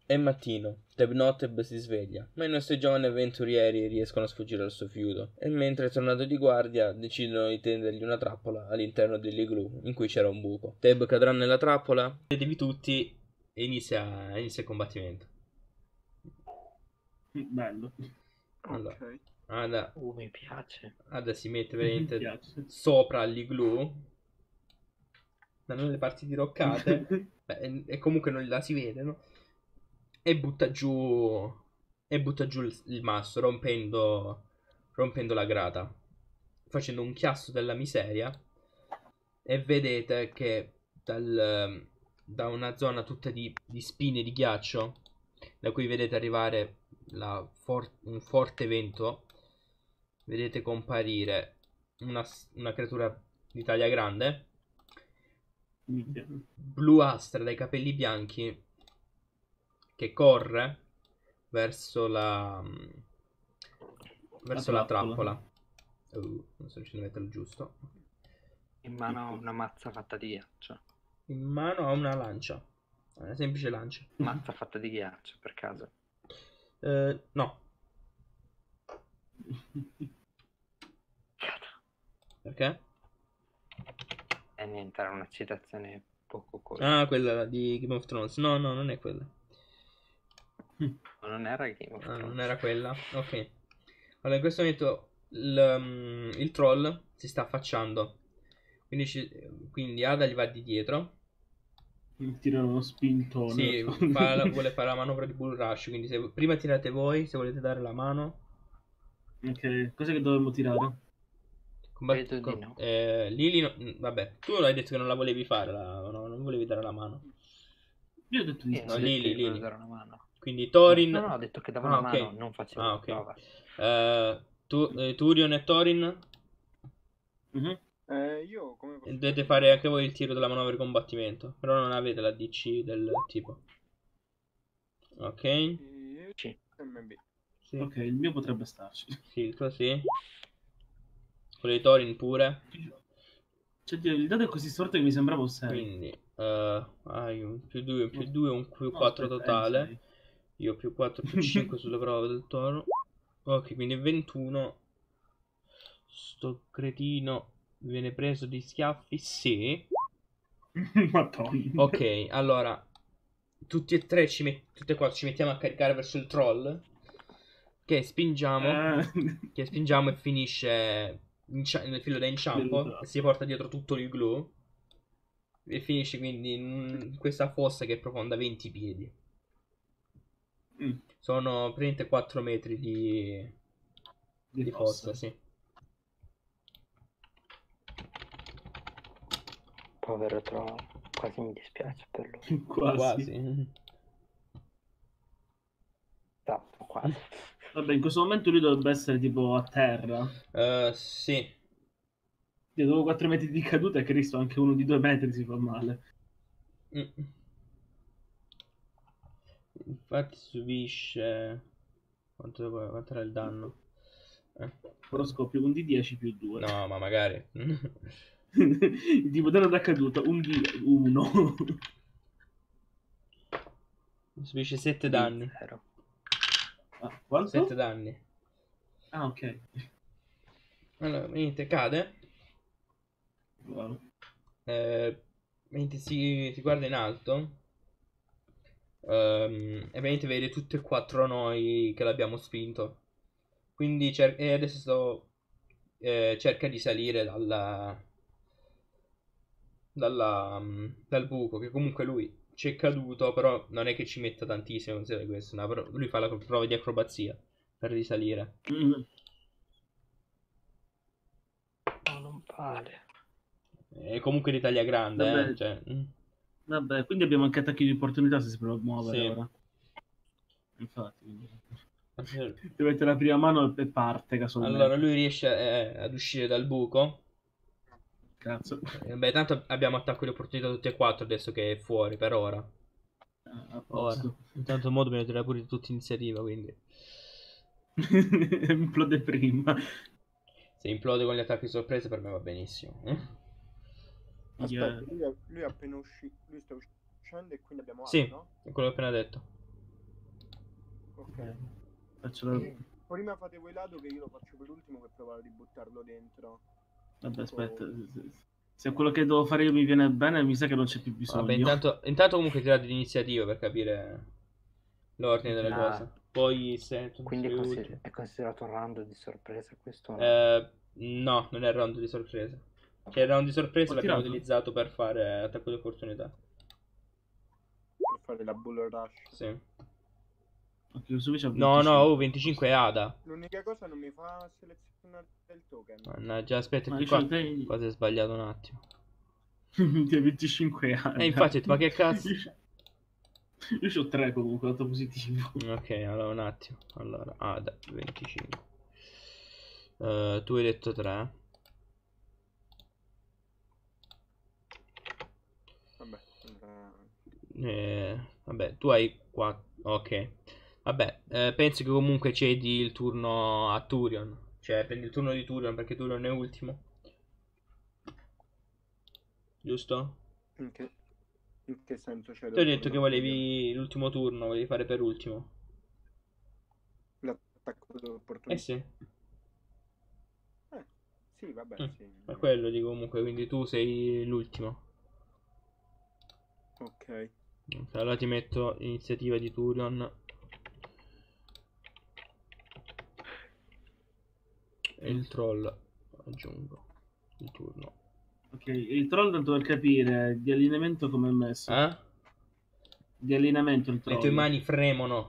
È mattino, Tebnoteb si sveglia, ma i nostri giovani avventurieri riescono a sfuggire al suo fiuto e mentre è tornato di guardia decidono di tendergli una trappola all'interno dell'igloo in cui c'era un buco. Teb cadrà nella trappola, vedevi tutti e inizia il combattimento. Bello. Allora, Ok. Mi piace. Ada si mette Mi veramente piace. sopra l'igloo, nelle parti diroccate, e comunque non la si vede, no? E butta giù il masso rompendo la grata, facendo un chiasso della miseria, e vedete che da una zona tutta di spine di ghiaccio, da cui vedete arrivare un forte vento, vedete comparire una creatura di taglia grande, bluastra, dai capelli bianchi, che corre verso la trappola. Non sto riuscendo a metterlo giusto. In mano ha una mazza fatta di ghiaccio. In mano ha una lancia, una semplice lancia. Mazza fatta di ghiaccio, per caso? No. Perché? E niente, era una citazione poco corta. Ah, quella di Game of Thrones. No, non è quella. Non era Game of Thrones. Non era quella. Ok. Allora, in questo momento il troll si sta affacciando. Quindi Ada gli va di dietro. Tirano uno spintone. Sì, vuole fare la manovra di Bull Rush. Quindi prima tirate voi, se volete dare la mano. Ok, cos'è che dovremmo tirare? Credo di no. Lili, vabbè, tu hai detto che non la volevi fare, non volevi dare la mano. Io ho detto di Io sì. non ho detto che volevo dare una mano. Quindi Thorin. No, ho detto che davo una mano, non facevo la ok. prova. Turion e Thorin, Io come posso dovete dire? fare anche voi il tiro della manovra di combattimento. Però non avete la DC del tipo. Ok. Sì. MB. Sì. Ok, il mio potrebbe starci. Sì, così. Quello di Thorin pure. Cioè, il dato è così storto che mi sembrava un 6. Quindi hai un +2, un +4 aspetta, totale. Io +4, +5 sulla prova del toro. Ok, quindi 21. Sto cretino viene preso di schiaffi. Sì. Madonna. Ok, allora tutti e quattro ci mettiamo a caricare verso il troll. Che spingiamo. E finisce nel filo da inciampo. E si porta dietro tutto il glue. E finisce quindi in questa fossa che è profonda 20 piedi. Sono praticamente 4 metri di fossa, sì. Povero troll, quasi mi dispiace per lui. Quasi. Esatto, quasi. Vabbè, in questo momento lui dovrebbe essere tipo a terra. Sì. Io dopo 4 metri di caduta, Cristo, anche uno di 2 metri si fa male. Infatti subisce. Quanto era il danno? Però scoppio un D10 più 2. No, ma magari. Tipo danno da caduta, un D1. Subisce 7 danni. Quanto? 7 danni. Ah, ok. Allora, niente, cade. Wow. Mentre si guarda in alto. E veramente vede tutti e quattro noi che l'abbiamo spinto. Quindi adesso cerca di salire dal buco, che comunque lui ci è caduto, però non è che ci metta tantissimo considera questo, no, però lui fa la prova di acrobazia per risalire. No, non vale. È comunque di taglia grande, Vabbè. cioè. Vabbè, quindi abbiamo anche attacchi di opportunità se si prova a muovere Sì. ora. Infatti. Deve mettere la prima mano e parte casualmente. Allora lui riesce ad uscire dal buco. Cazzo. Beh, tanto abbiamo attacco di opportunità tutti e quattro adesso che è fuori per ora. A posto. Intanto il modo bisogna tirare pure tutta iniziativa, quindi. Implode prima. Se implode con gli attacchi sorpresa per me va benissimo. Aspetta, lui è appena uscito. Lui sta uscendo e quindi abbiamo Ada, Sì, no? è quello che ho appena detto. Ok. Faccio la... Prima fate voi lato che io lo faccio per ultimo per provare a ributtarlo dentro. Vabbè, aspetta. Se quello che devo fare io mi viene bene, mi sa che non c'è più bisogno. Vabbè, intanto comunque tirate l'iniziativa per capire l'ordine delle Ok. cose. Poi se tu Quindi sei ultimo. è considerato un round di sorpresa questo o no? No, non è il round di sorpresa. Cioè il round di sorpresa Ho l'abbiamo tirato? utilizzato per fare attacco di opportunità. Per fare la bull rush. Sì. Ok, questo qui c'ha No, 25. no, 25 è Ada. L'unica cosa non mi fa selezionare il token. Mannaggia, aspetta, Ma qui cioè, qua. te... Qua si è sbagliato un attimo. Ti hai 25 anni. Infatti, ma che cazzo? Io c'ho 3 comunque, dato positivo. Ok, allora un attimo. Allora, Ada, 25. Tu hai detto 3. Vabbè, tu hai 4. Ok. Vabbè, penso che comunque cedi il turno a Turion. Cioè, prendi il turno di Turion perché Turion è ultimo. Giusto? In che senso c'è? Tu hai detto che volevi l'ultimo turno, volevi fare per ultimo. L'attacco di Eh opportunità. sì. Sì, vabbè, sì. Ma quello dico comunque, quindi tu sei l'ultimo. Ok. Allora ti metto iniziativa di Turion. E il troll aggiungo il turno. Ok, il troll tanto per capire, di allineamento come è messo? Eh? Di allineamento il troll. Le tue mani fremono.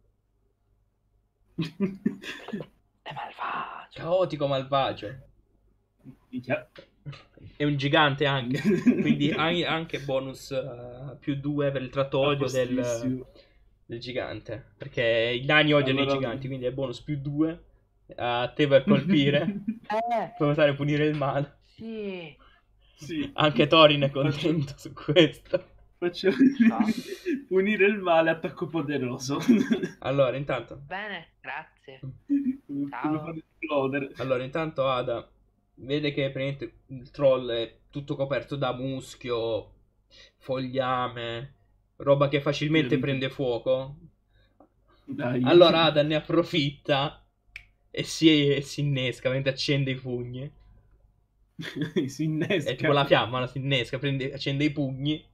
È malvagio. Caotico malvagio. Minchia. È un gigante anche. Quindi hai anche bonus più 2 per il tratto odio del gigante. Perché i nani odiano i giganti. Quindi è bonus più 2 a te per colpire. Puoi usare punire il male. Sì. Sì. Anche Thorin è contento su questo. Faccio punire il male, attacco poderoso. Allora, intanto. Bene, grazie. Come Ciao. far esplodere. Allora, intanto Ada vede che praticamente il troll è tutto coperto da muschio, fogliame, roba che facilmente prende fuoco. Dai. Allora Ada ne approfitta e si innesca, mentre accende i pugni. Si innesca. È tipo la fiamma, no? Si innesca, accende i pugni.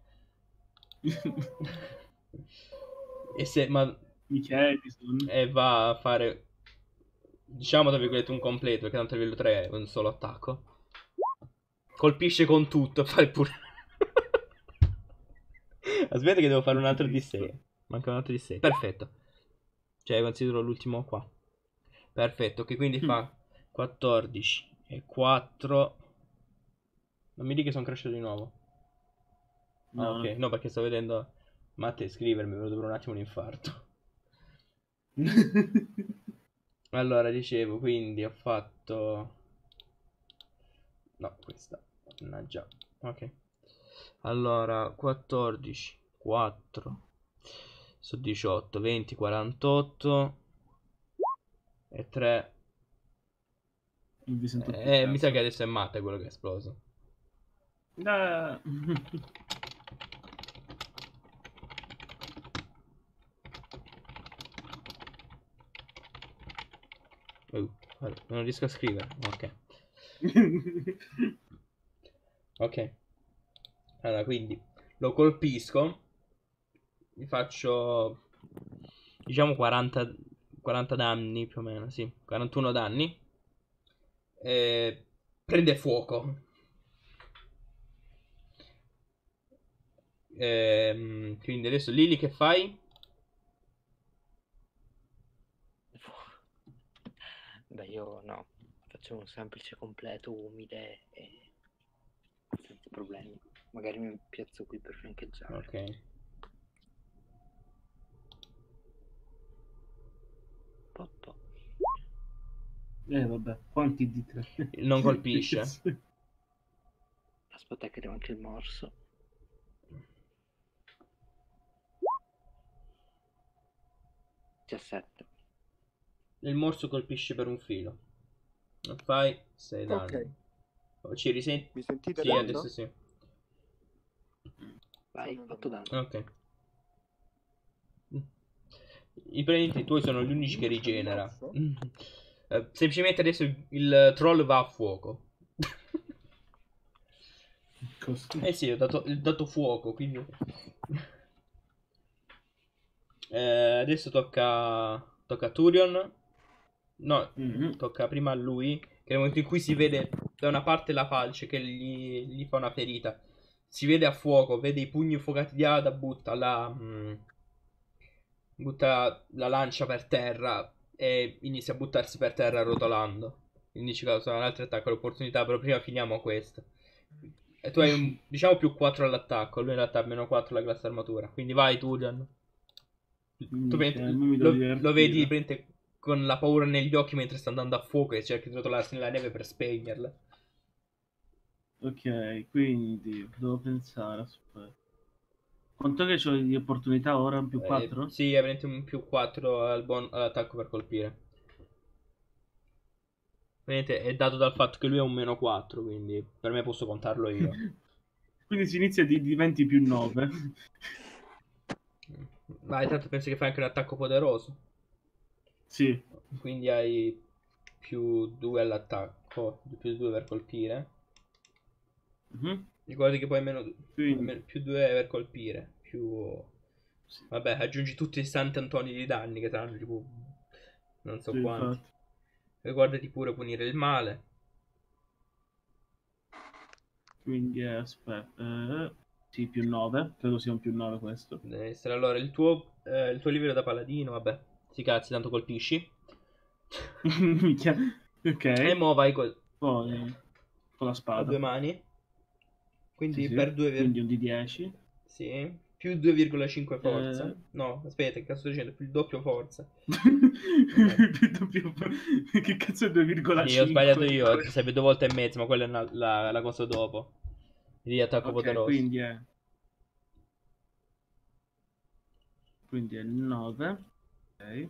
E va a fare, diciamo tra virgolette, un completo, perché tanto il livello 3 è un solo attacco. Colpisce con tutto, fa il pure. Aspetta che devo fare un altro di 6. Manca un altro di 6. Perfetto. Cioè considero l'ultimo qua. Perfetto, che quindi fa 14 e 4. Non mi dica che sono cresciuto di nuovo. No, ok, no, perché sto vedendo Matte scrivermi, è venuto per un attimo un infarto. Allora, dicevo, quindi ho fatto... No, questa. Mannaggia. Ok. Allora, 14, 4, su 18, 20, 48 e 3. Mi sa che adesso è Matte quello che è esploso. Non riesco a scrivere. Ok. Ok. Allora, quindi lo colpisco. Mi faccio, diciamo, 40 danni più o meno, sì. 41 danni. E prende fuoco. Quindi adesso Lily che fai? Beh, io no. Faccio un semplice completo umile e senza problemi. Magari mi piazzo qui per fiancheggiare. Ok. Potto. Vabbè, quanti di 3? Non colpisce. Aspetta che arriva anche il morso. Il morso colpisce per un filo. Fai 6 danni. Ok. Ci risenti? Mi sentite Sì, adesso? adesso sì. Vai, Sono 8 danni. Ok. I tuoi sono gli unici che rigenera. Semplicemente adesso il troll va a fuoco. Così. Eh sì, ho dato fuoco, quindi... adesso tocca a Turion. No, tocca prima a lui. Che nel momento in cui si vede da una parte la falce che gli fa una ferita. Si vede a fuoco, vede i pugni infuocati di Ada, butta la lancia per terra e inizia a buttarsi per terra rotolando. Quindi ci causa un altro attacco all'opportunità, però prima finiamo questo. E tu hai un, diciamo, più 4 all'attacco, lui in realtà ha meno 4 alla classe armatura. Quindi vai, Turian. Tu lo vedi prende con la paura negli occhi mentre sta andando a fuoco e cerca di rotolarsi nella neve per spegnerla. Ok, quindi devo pensare, aspetta. Quanto che c'ho di opportunità ora? Un più 4? Sì, è veramente un più 4 all'attacco per colpire. Veramente è dato dal fatto che lui è un meno 4, quindi per me posso contarlo io. Quindi si inizia di diventi più 9. Vai, tanto penso che fai anche un attacco poderoso. Sì. Quindi hai più 2 all'attacco, più 2 per colpire. Ricordi che poi più 2 per colpire. Vabbè, aggiungi tutti i santi antoni di danni che saranno tipo... non so quanti. Infatti. Ricordati pure punire il male. Quindi aspetta. Sì, più 9. Credo sia un più 9 questo. Deve essere allora il tuo livello da paladino. Vabbè, sti cazzi, tanto colpisci. Minchia. Ok. E mo vai Poi con la a spada. 2 mani. Quindi Sì. per 2 Quindi un di 10. Sì, più 2,5 forza. No, aspetta, che cazzo sto dicendo? Più il doppio forza. Che cazzo è 2,5? Sì, ho sbagliato io, sarebbe 2 volte e mezzo, ma quella è la cosa dopo. Di attacco Ok, poderoso. quindi è 9. Ok.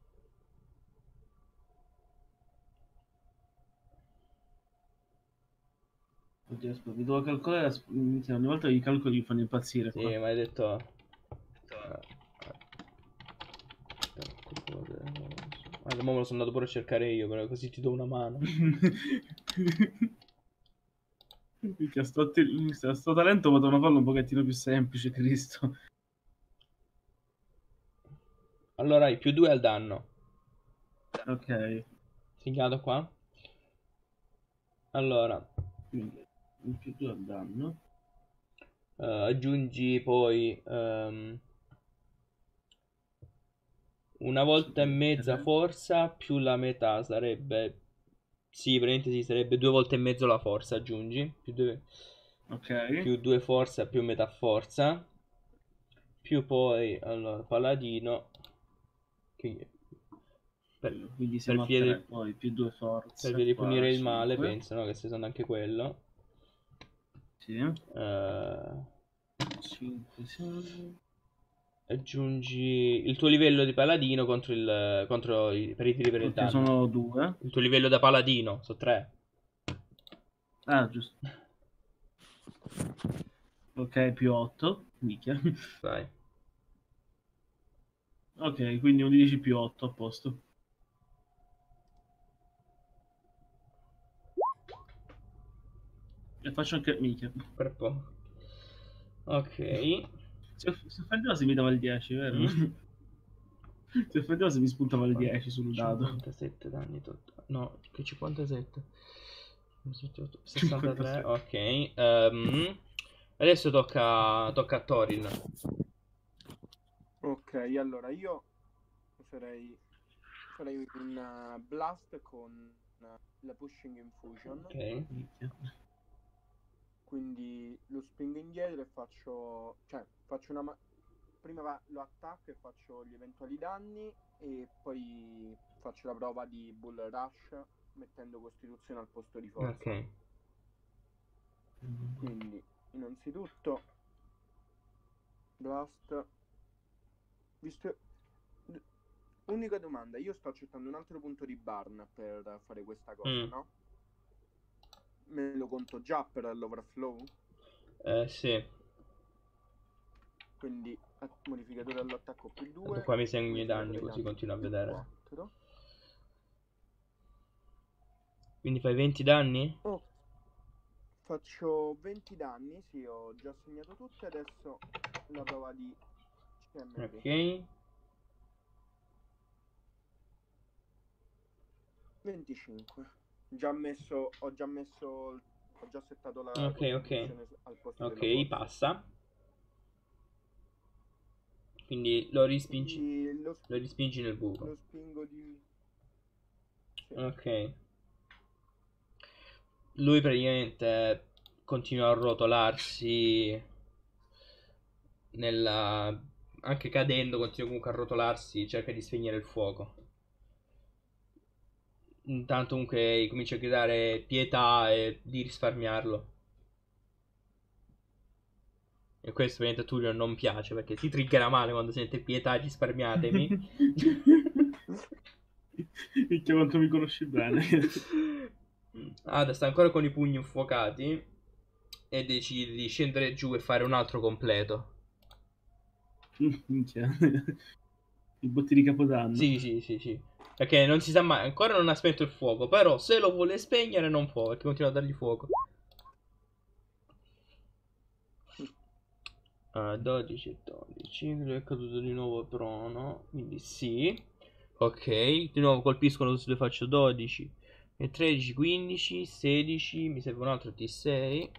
Oddio, aspetta, mi devo calcolare. Minchia, ogni volta i calcoli mi fanno impazzire. Sì, Qua. ma hai detto... Allora, mo me lo sono andato pure a cercare io, però così ti do una mano. Minchia, sto talento potevano farlo un pochettino più semplice, Cristo. Allora hai più 2 al danno. Ok. Segnato qua. Allora, Quindi un più 2 al danno. aggiungi poi una volta e mezza forza più la metà sarebbe... Sì, praticamente sì, sarebbe 2 volte e mezzo la forza, aggiungi. Ok. Più 2 forza più metà forza. Più poi, allora, paladino. Quindi siamo a 3, poi più 2 forza. Per via di 4, punire il 5. male, penso, no? Che stai usando anche quello. Sì. 5, 6. Aggiungi il tuo livello di paladino per i tiri per il danno. Sono 2. Il tuo livello da paladino, sono 3. Ah, giusto. Ok, più 8. Minchia. Vai. Ok, quindi 11 più 8 a posto. E faccio anche minchia. Per poco. Ok. Si offendeva se mi dava il 10, vero? Si offendeva se mi spuntava il 10 sul dado. 57 danni totali. No, che 57. 63. Ok. Adesso tocca a Thorin. Ok, allora io farei un blast con la pushing infusion. Ok. Quindi lo spingo indietro e faccio una prima lo attacco e faccio gli eventuali danni e poi faccio la prova di bull rush mettendo costituzione al posto di forza. Ok. Quindi innanzitutto blast. Unica domanda, io sto accettando un altro punto di burn per fare questa cosa, no? Me lo conto già per l'overflow? Sì. Quindi modificatore all'attacco più 2. Qua mi segno i danni così continuo a vedere. 4. Quindi fai 20 danni? Oh, faccio 20 danni, sì, ho già segnato tutte, adesso la prova di CMD. Ok. 25. Ho già settato la Ok, ok. costituzione al posto della Ok, forza. passa. Quindi lo respingi Quindi nel buco. lo spingo di... Sì. Ok. Lui praticamente continua a rotolarsi nella... Anche cadendo continua comunque a rotolarsi, cerca di spegnere il fuoco. Intanto comunque comincia a gridare pietà e di risparmiarlo. E questo ovviamente a Tullio non piace perché si triggera male quando sente pietà, risparmiatemi. Minchia quanto mi conosci bene. Ada sta ancora con i pugni infuocati e decide di scendere giù e fare un altro completo. Minchia. I botti di Capodanno. Sì. Perché non si sa mai, ancora non ha spento il fuoco, però se lo vuole spegnere non può perché continua a dargli fuoco. 12 e 12, lui è caduto di nuovo prono, quindi sì. Ok, di nuovo colpiscono su due, faccio 12 e 13, 15, 16, mi serve un altro T6.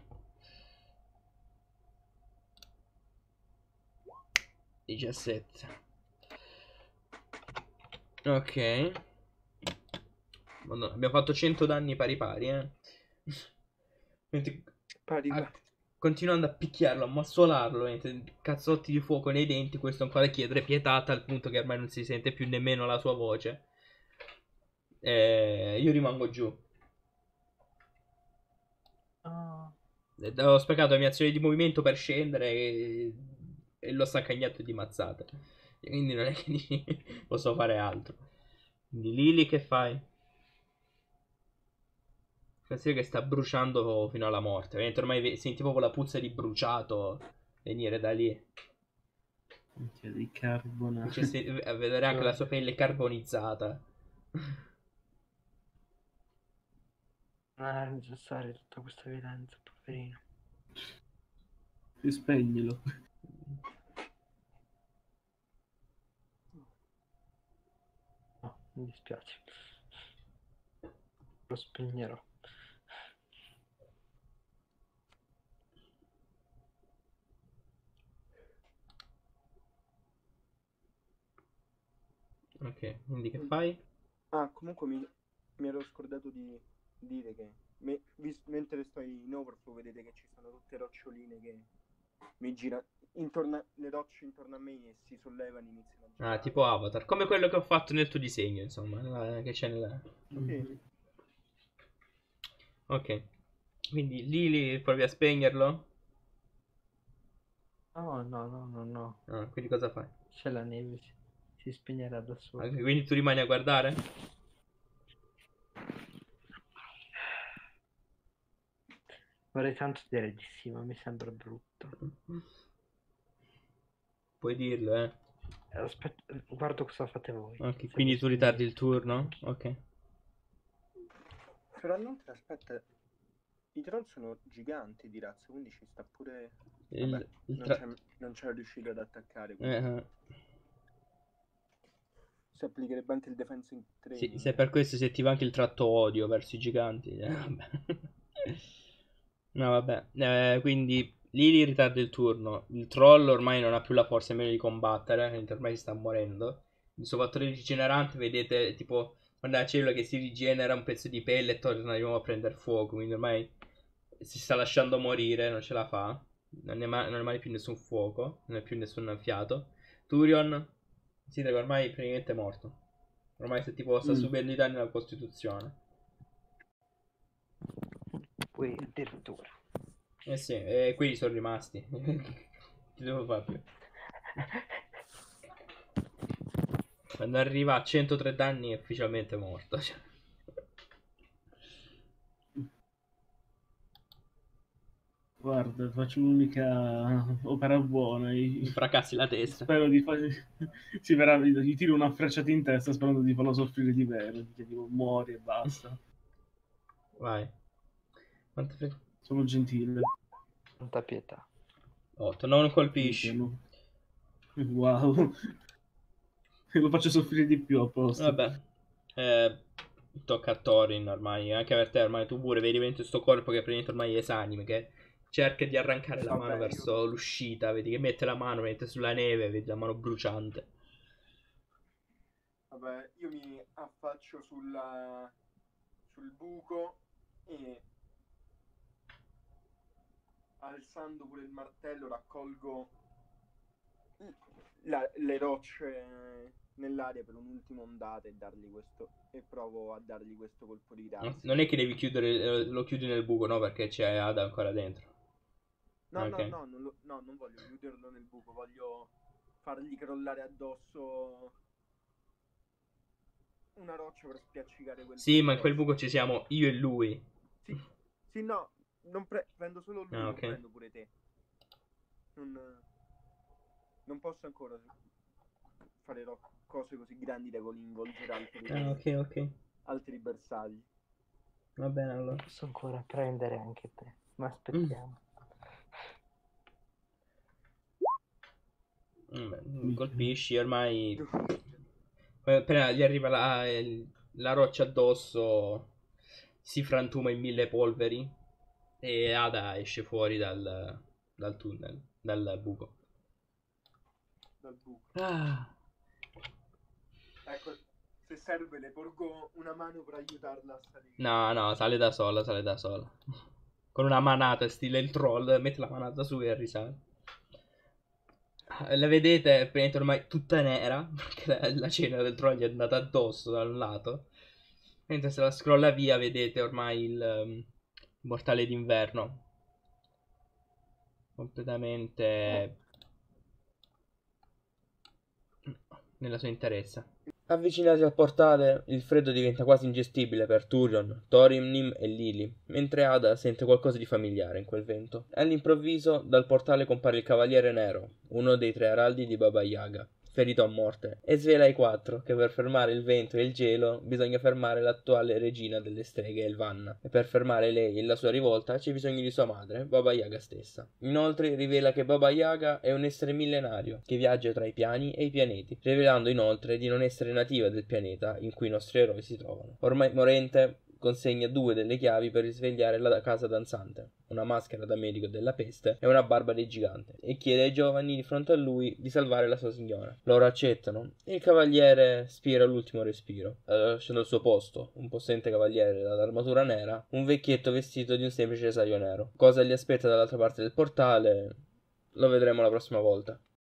17. Ok. Madonna, abbiamo fatto 100 danni pari pari, Mentre- continuando a picchiarlo, a massolarlo, mentre cazzotti di fuoco nei denti, questo ancora a chiedere pietà al punto che ormai non si sente più nemmeno la sua voce. Io rimango giù. Ho sprecato la mia azione di movimento per scendere e l'ho saccagnato di mazzate. Quindi non è che posso fare altro. Quindi Lily che fai? Pensi che sta bruciando fino alla morte. Ovviamente ormai senti proprio la puzza di bruciato venire da lì. Minchia di carbona. A vedere anche la sua pelle carbonizzata. Non era necessaria tutta questa violenza, poverino. E spegnilo. No, mi dispiace. Lo spegnerò. Ok, quindi che fai? Comunque mi ero scordato di dire che mentre sto in overflow vedete che ci sono tutte roccioline che mi girano intorno, le rocce intorno a me e si sollevano e iniziano a girare. Tipo Avatar, come quello che ho fatto nel tuo disegno, insomma, che c'è nella... Sì. Ok, quindi Lily provi a spegnerlo? No. Quindi cosa fai? C'è la neve, si spegnerà da solo. Quindi tu rimani a guardare? Vorrei tanto dire di sì, ma mi sembra brutto. Puoi dirlo, Aspetta, guardo cosa fate voi. Ok, Se quindi vi tu ritardi il spegnete. turno? Ok. Però inoltre aspetta, i troll sono giganti di razza, quindi ci sta pure... Vabbè, non c'è riuscito ad attaccare, quindi... Si applicherebbe anche il defense training. Sì, se per questo si attiva anche il tratto odio verso i giganti. Vabbè. No, vabbè. Quindi Lily ritarda il turno. Il troll ormai non ha più la forza nemmeno di combattere, quindi ormai si sta morendo. Il suo fattore rigenerante, vedete, tipo, quando la cellula che si rigenera un pezzo di pelle e torna di nuovo a prendere fuoco. Quindi ormai si sta lasciando morire, non ce la fa. Non è mai più nessun fuoco, non è più nessun fiato. Turion, sì, ormai è praticamente morto. Ormai se tipo sta subendo i danni alla Costituzione. Qui addirittura. Eh sì, e quelli sono rimasti. Che devo fare più? Quando arriva a 103 danni è ufficialmente morto. Guarda, faccio un'unica opera buona. Mi fracassi la testa. Spero di fare. Sì, veramente, gli tiro una frecciata in testa sperando di farlo soffrire di vero. Gli dico muori e basta. Vai. Sono gentile. Tanta pietà. 8. Non colpisci. Wow. Lo faccio soffrire di più a posto. Vabbè. Tocca a Thorin ormai. Anche per te ormai tu pure vedi dentro sto corpo che praticamente ormai è esanime. Che cerca di arrancare la mano verso l'uscita. Vedi che mette la mano, mette sulla neve. Vedi la mano bruciante. Vabbè, io mi affaccio sul buco e alzando pure il martello raccolgo le rocce nell'aria per un'ultima ondata e provo a dargli questo colpo di grazia. Non è che devi chiudere, lo chiudi nel buco, no? Perché c'è Ada ancora dentro. No, Ok. non voglio chiuderlo nel buco, voglio fargli crollare addosso una roccia per spiaccicare quel Sì, ma in quel buco ci siamo io e lui. Sì, no, prendo solo lui, Ah, non ok. prendo pure te. Non posso ancora fare cose così grandi da coinvolgere Ok. altri bersagli. Va bene allora. Posso ancora prendere anche te, ma aspettiamo. Vabbè, colpisci ormai. Appena gli arriva la roccia addosso, si frantuma in 1000 polveri e Ada esce fuori dal tunnel, dal buco. Dal buco. Ah. Ecco, se serve le porgo una mano per aiutarla a salire. No, sale da sola. Con una manata, stile il troll, mette la manata su e risale. La vedete, è praticamente ormai tutta nera, perché la cena del troll gli è andata addosso da un lato. Mentre se la scrolla via vedete ormai il mortale d'inverno. Completamente nella sua interezza. Avvicinati al portale, il freddo diventa quasi ingestibile per Turion, Thorin, Nim e Lily, mentre Ada sente qualcosa di familiare in quel vento. All'improvviso, dal portale compare il Cavaliere Nero, uno dei 3 araldi di Baba Yaga, ferito a morte, e svela ai 4 che per fermare il vento e il gelo bisogna fermare l'attuale regina delle streghe Elvanna, e per fermare lei e la sua rivolta c'è bisogno di sua madre, Baba Yaga stessa. Inoltre rivela che Baba Yaga è un essere millenario che viaggia tra i piani e i pianeti, rivelando inoltre di non essere nativa del pianeta in cui i nostri eroi si trovano. Ormai morente, consegna 2 delle chiavi per risvegliare la casa danzante, una maschera da medico della peste e una barba di gigante, e chiede ai giovani di fronte a lui di salvare la sua signora. Loro accettano e il cavaliere spira l'ultimo respiro, lasciando al suo posto un possente cavaliere dall'armatura nera, un vecchietto vestito di un semplice saio nero. Cosa gli aspetta dall'altra parte del portale lo vedremo la prossima volta.